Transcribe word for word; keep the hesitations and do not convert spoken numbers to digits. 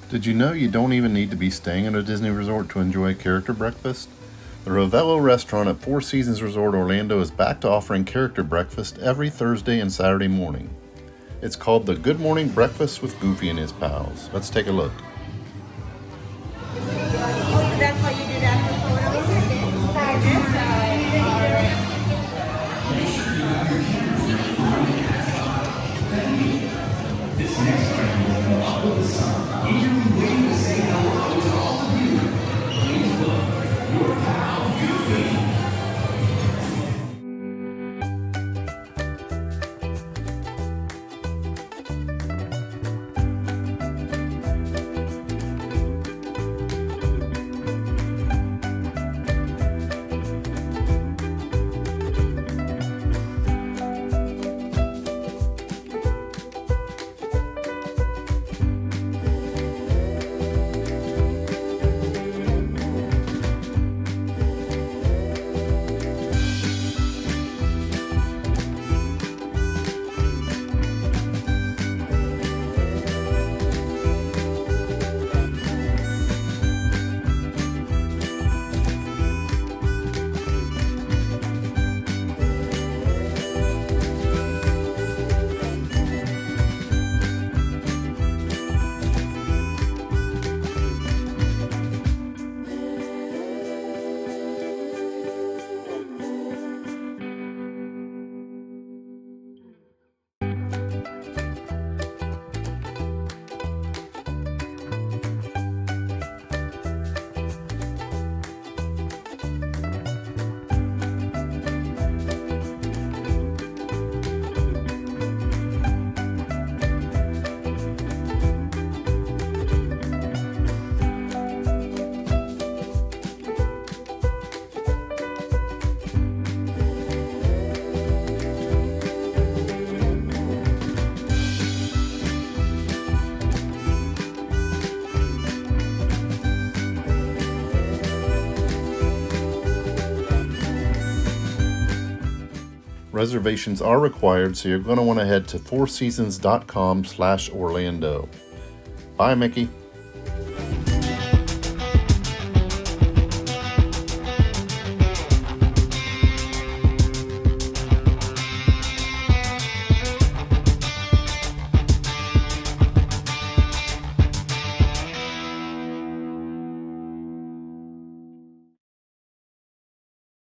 Did you know you don't even need to be staying at a Disney resort to enjoy a character breakfast? The Ravello restaurant at Four Seasons Resort Orlando is back to offering character breakfast every Thursday and Saturday morning. It's called the Good Morning Breakfast with Goofy and his pals. Let's take a look. Oh, that's why you do that for photos? This next round will come up with the sun. Eagerly waiting to say hello to all of you. Please welcome your pal, Goofy. Reservations are required, so you're going to want to head to four seasons dot com slash Orlando. Bye, Mickey.